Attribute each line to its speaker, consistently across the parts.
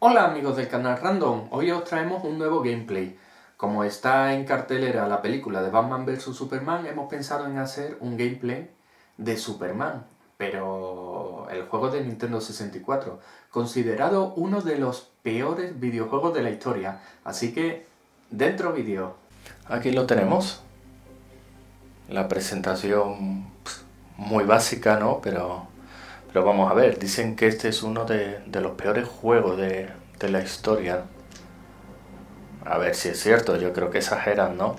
Speaker 1: Hola amigos del canal Random, hoy os traemos un nuevo gameplay. Como está en cartelera la película de Batman vs Superman, hemos pensado en hacer un gameplay de Superman, pero el juego de Nintendo 64, considerado uno de los peores videojuegos de la historia. Así que, dentro vídeo. Aquí lo tenemos. La presentación muy básica, ¿no? Pero vamos a ver, dicen que este es uno de los peores juegos de la historia. A ver si es cierto, yo creo que exageran, ¿no?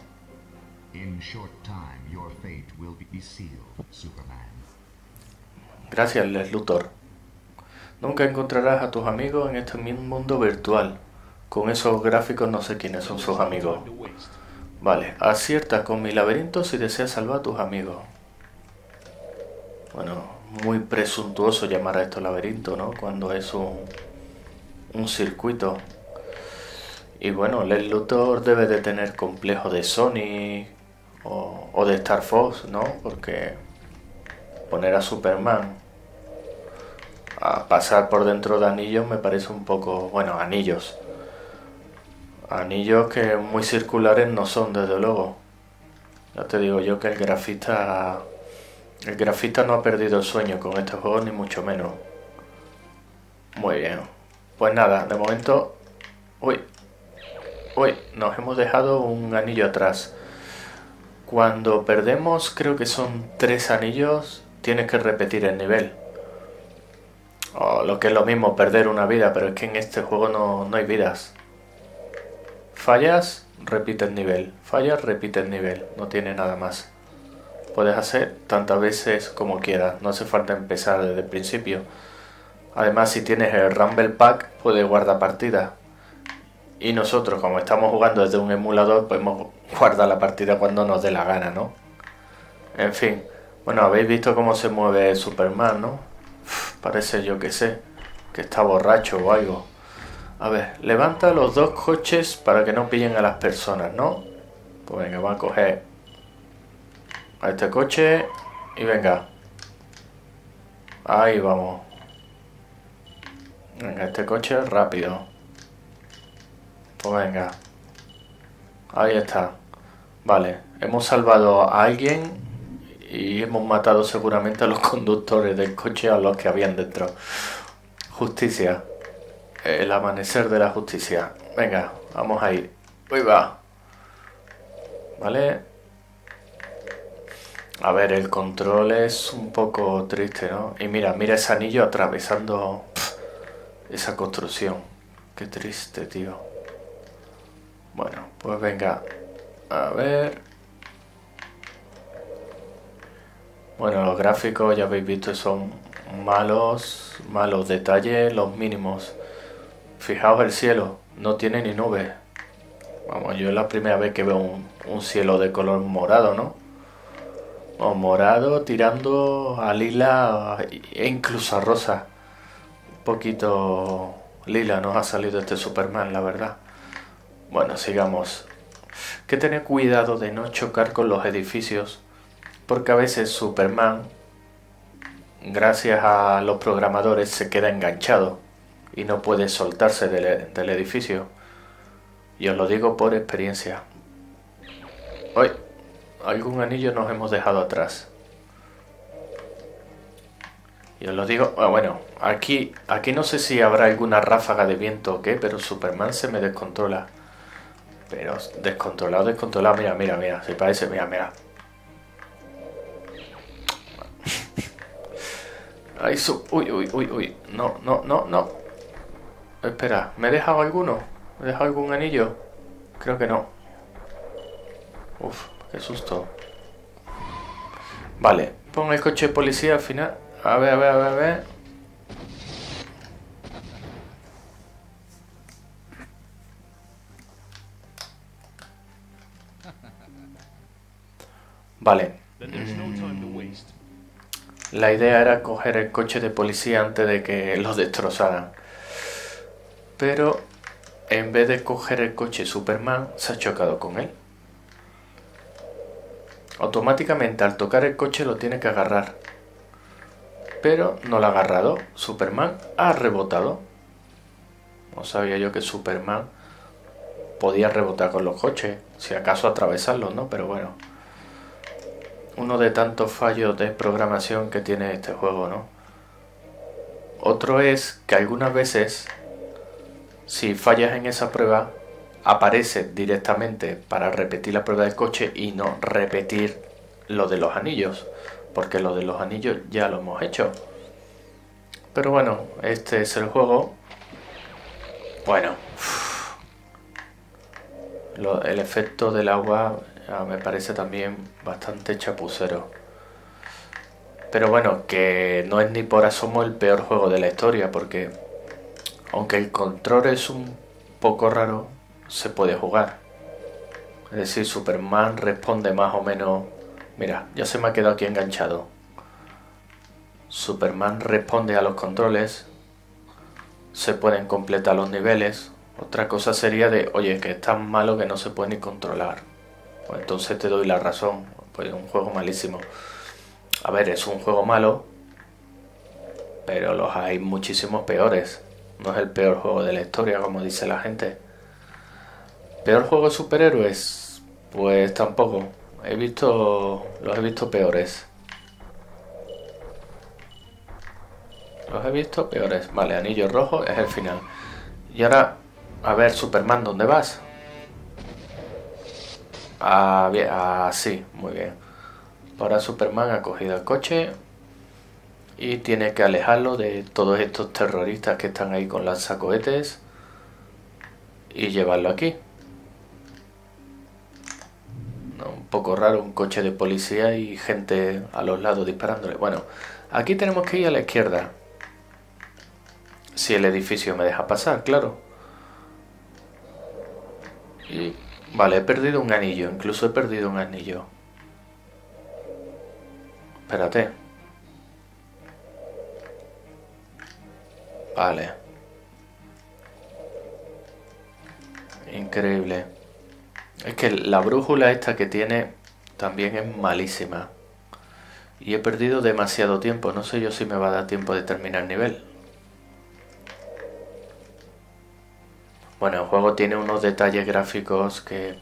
Speaker 1: Gracias, Lex Luthor. Nunca encontrarás a tus amigos en este mundo virtual. Con esos gráficos no sé quiénes son sus amigos. Vale, acierta con mi laberinto si deseas salvar a tus amigos. Bueno, muy presuntuoso llamar a esto laberinto, ¿no? Cuando es un circuito. Y bueno, Lex Luthor debe de tener complejo de Sony o de Star Fox, ¿no? Porque poner a Superman a pasar por dentro de anillos me parece un poco... Bueno, anillos. Anillos que muy circulares no son, desde luego. Ya te digo yo que el grafista no ha perdido el sueño con este juego, ni mucho menos. Muy bien. Pues nada, de momento... Uy, nos hemos dejado un anillo atrás. Cuando perdemos, creo que son 3 anillos, tienes que repetir el nivel. O lo que es lo mismo, perder una vida, pero es que en este juego no hay vidas. Fallas, repite el nivel. Fallas, repite el nivel. No tiene nada más. Puedes hacer tantas veces como quieras, no hace falta empezar desde el principio. Además, si tienes el Rumble Pack, puedes guardar partida. Y nosotros, como estamos jugando desde un emulador, podemos guardar la partida cuando nos dé la gana, ¿no? En fin, bueno, habéis visto cómo se mueve Superman, ¿no? Parece, yo que sé, que está borracho o algo. A ver, levanta los 2 coches para que no pillen a las personas, ¿no? Pues venga, va a coger a este coche y venga. Ahí vamos. Venga, este coche rápido. Pues venga. Ahí está. Vale, hemos salvado a alguien y hemos matado seguramente a los conductores del coche, a los que habían dentro. Justicia. El amanecer de la justicia. Venga, vamos a ir. Uy, va. Vale. A ver, el control es un poco triste, ¿no? Y mira ese anillo atravesando esa construcción. Qué triste, tío. Bueno, pues venga. A ver. Bueno, los gráficos ya habéis visto son malos detalles, los mínimos. Fijaos el cielo, no tiene ni nubes. Vamos, yo es la primera vez que veo un cielo de color morado, ¿no? O morado tirando a lila e incluso a rosa. Un poquito lila nos ha salido este Superman, la verdad. Bueno, sigamos. Que tener cuidado de no chocar con los edificios, porque a veces Superman, gracias a los programadores, se queda enganchado y no puede soltarse del edificio. Y os lo digo por experiencia. Hoy, algún anillo nos hemos dejado atrás. Y os lo digo, bueno, aquí no sé si habrá alguna ráfaga de viento o qué, pero Superman se me descontrola. Pero descontrolado, mira, se parece, mira. Ay, uy, no. Espera, ¿me he dejado alguno? ¿Me he dejado algún anillo? Creo que no. Uf, qué susto. Vale, pon el coche de policía al final. A ver. Vale. La idea era coger el coche de policía antes de que lo destrozaran. Pero en vez de coger el coche, Superman se ha chocado con él. Automáticamente al tocar el coche lo tiene que agarrar. Pero no lo ha agarrado. Superman ha rebotado. No sabía yo que Superman podía rebotar con los coches, si acaso atravesarlos, ¿no? Pero bueno, uno de tantos fallos de programación que tiene este juego, ¿no? Otro es que algunas veces, si fallas en esa prueba, aparece directamente para repetir la prueba del coche y no repetir lo de los anillos, porque lo de los anillos ya lo hemos hecho. Pero bueno, este es el juego. Bueno, el efecto del agua me parece también bastante chapucero. Pero bueno, que no es ni por asomo el peor juego de la historia, porque aunque el control es un poco raro, se puede jugar. Es decir, Superman responde más o menos... Mira, ya se me ha quedado aquí enganchado. Superman responde a los controles, se pueden completar los niveles. Otra cosa sería de, oye, que es tan malo que no se puede ni controlar. Pues entonces te doy la razón, pues es un juego malísimo. A ver, es un juego malo, pero los hay muchísimos peores. No es el peor juego de la historia, como dice la gente. ¿Peor juego de superhéroes? Pues tampoco. Los he visto peores. Los he visto peores. Vale, anillo rojo es el final. Y ahora, a ver, Superman, ¿dónde vas? Ah, bien, sí, muy bien. Ahora Superman ha cogido el coche y tiene que alejarlo de todos estos terroristas que están ahí con lanzacohetes y llevarlo aquí. No, un poco raro, un coche de policía y gente a los lados disparándole. Bueno, aquí tenemos que ir a la izquierda. Si el edificio me deja pasar, claro. Y vale, he perdido un anillo, incluso he perdido un anillo. Espérate. Vale. Increíble. Es que la brújula esta que tiene también es malísima. Y he perdido demasiado tiempo. No sé yo si me va a dar tiempo de terminar el nivel. Bueno, el juego tiene unos detalles gráficos que...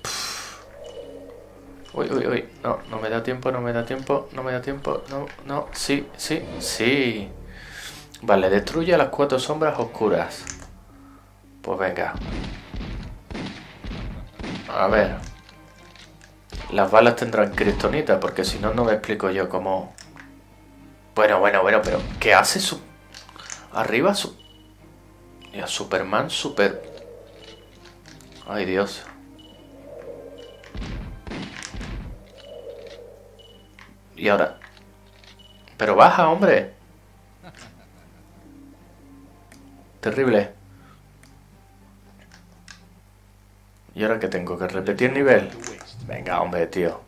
Speaker 1: Uy, uy, uy. No, no me da tiempo, no me da tiempo, no me da tiempo. No, no, sí, sí, sí. Vale, destruye las 4 sombras oscuras. Pues venga. A ver. Las balas tendrán kriptonita, porque si no, no me explico yo cómo... Bueno, pero... ¿Qué hace su... Arriba su... Y a Superman super... Ay, Dios. Y ahora... Pero baja, hombre. Terrible. ¿Y ahora qué tengo? ¿Que repetir nivel? Venga, hombre, tío.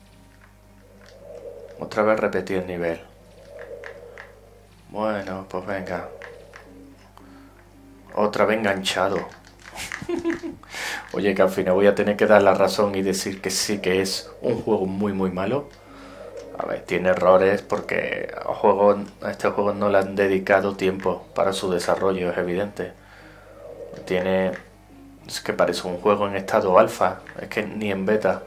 Speaker 1: Otra vez repetir nivel. Bueno, pues venga. Otra vez enganchado. Oye, que al final voy a tener que dar la razón y decir que sí que es un juego muy muy malo. A ver, tiene errores porque a este juego no le han dedicado tiempo para su desarrollo, es evidente. Tiene... Es que parece un juego en estado alfa, es que ni en beta.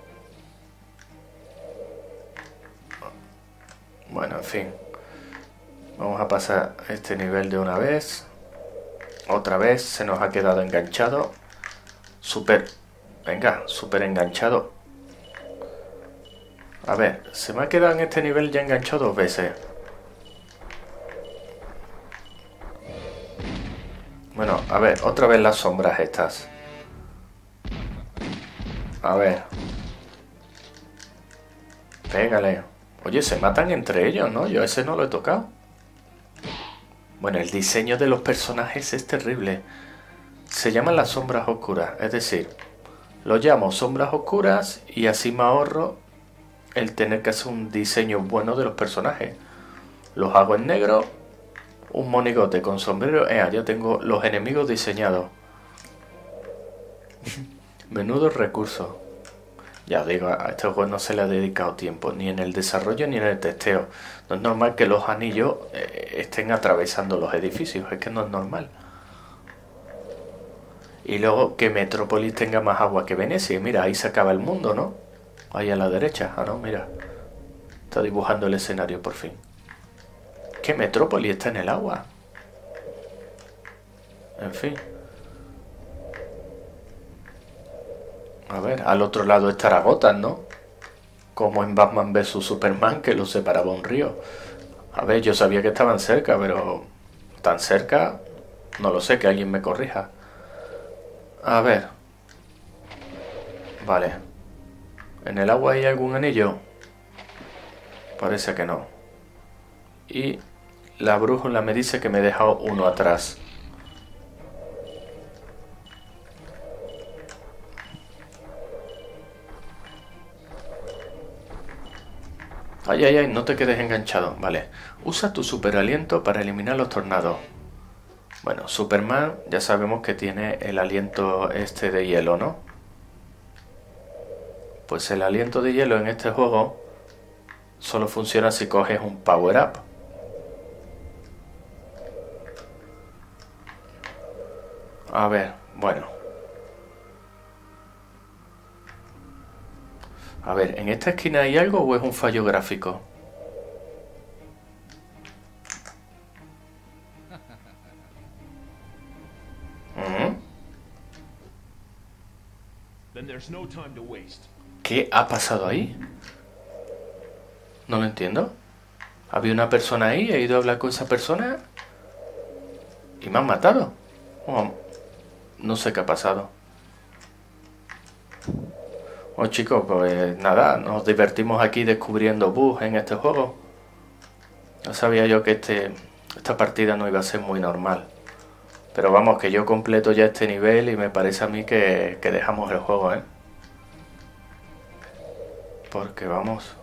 Speaker 1: Bueno, en fin. Vamos a pasar este nivel de una vez. Otra vez se nos ha quedado enganchado. Venga, súper enganchado. A ver, se me ha quedado en este nivel ya enganchado 2 veces. Bueno, a ver, otra vez las sombras estas. A ver. Pégale. Oye, se matan entre ellos, ¿no? Yo ese no lo he tocado. Bueno, el diseño de los personajes es terrible. Se llaman las sombras oscuras, es decir, lo llamo sombras oscuras y así me ahorro el tener que hacer un diseño bueno de los personajes. Los hago en negro, un monigote con sombrero. Ya tengo los enemigos diseñados. Menudo recurso. Ya os digo, a este juego no se le ha dedicado tiempo, ni en el desarrollo ni en el testeo. No es normal que los anillos estén atravesando los edificios, es que no es normal. Y luego que Metrópolis tenga más agua que Venecia. Mira, ahí se acaba el mundo, ¿no? Ahí a la derecha. Ah, no, mira. Está dibujando el escenario por fin. Que Metrópolis está en el agua. En fin. A ver, al otro lado estará Gotham, ¿no? Como en Batman vs Superman, que lo separaba un río. A ver, yo sabía que estaban cerca, pero... ¿tan cerca? No lo sé, que alguien me corrija. A ver. Vale. ¿En el agua hay algún anillo? Parece que no. Y la brújula me dice que me he dejado uno atrás. Ay, ay, ay, no te quedes enganchado. Vale. Usa tu super aliento para eliminar los tornados. Bueno, Superman ya sabemos que tiene el aliento este de hielo, ¿no? Pues el aliento de hielo en este juego solo funciona si coges un power up. A ver, bueno. A ver, ¿en esta esquina hay algo o es un fallo gráfico? ¿Qué ha pasado ahí? No lo entiendo. Había una persona ahí, he ido a hablar con esa persona y me han matado. Oh, no sé qué ha pasado. Bueno, chicos, pues nada, nos divertimos aquí descubriendo bugs en este juego. No sabía yo que esta partida no iba a ser muy normal. Pero vamos, que yo completo ya este nivel y me parece a mí que dejamos el juego, ¿eh? Porque vamos...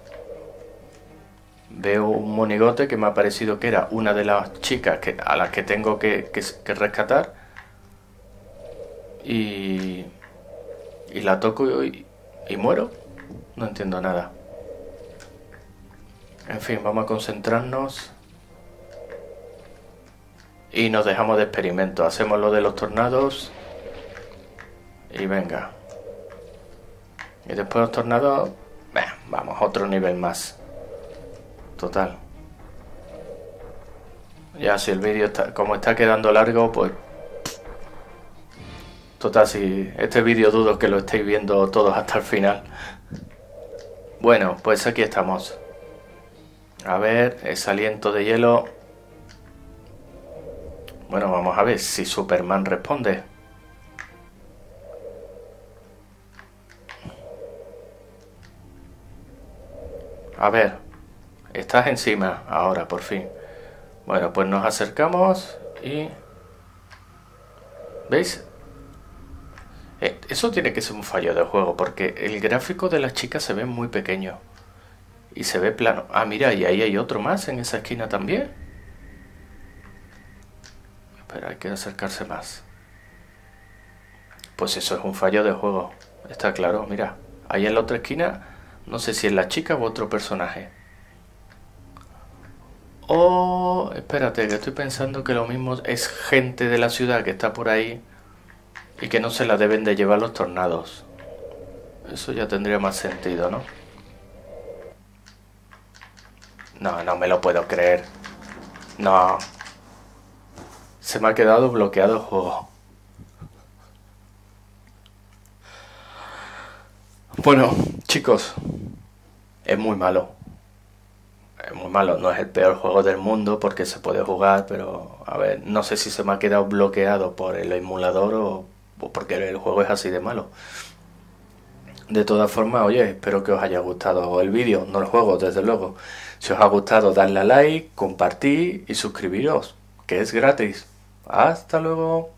Speaker 1: Veo un monigote que me ha parecido que era una de las chicas a las que tengo que rescatar. Y la toco y muero. No entiendo nada. En fin, vamos a concentrarnos. Y nos dejamos de experimento. Hacemos lo de los tornados. Y venga. Y después de los tornados... vamos, otro nivel más. Total. Ya si el vídeo está, como está quedando largo, pues... Total, si este vídeo dudo que lo estéis viendo todos hasta el final. Bueno, pues aquí estamos. A ver, ese aliento de hielo. Bueno, vamos a ver si Superman responde. A ver. Estás encima ahora, por fin. Bueno, pues nos acercamos y... ¿Veis? Eso tiene que ser un fallo del juego, porque el gráfico de la chica se ve muy pequeño. Y se ve plano. Ah, mira, y ahí hay otro más en esa esquina también. Espera, hay que acercarse más. Pues eso es un fallo del juego. Está claro, mira. Ahí en la otra esquina, no sé si es la chica u otro personaje. Oh, espérate, que estoy pensando que lo mismo es gente de la ciudad que está por ahí y que no se la deben de llevar los tornados. Eso ya tendría más sentido, ¿no? No, no me lo puedo creer. No. Se me ha quedado bloqueado el juego. Bueno, chicos, es muy malo. Es muy malo, no es el peor juego del mundo porque se puede jugar, pero a ver, no sé si se me ha quedado bloqueado por el emulador o porque el juego es así de malo. De todas formas, oye, espero que os haya gustado el vídeo, no el juego, desde luego. Si os ha gustado, darle a like, compartir y suscribiros, que es gratis. Hasta luego.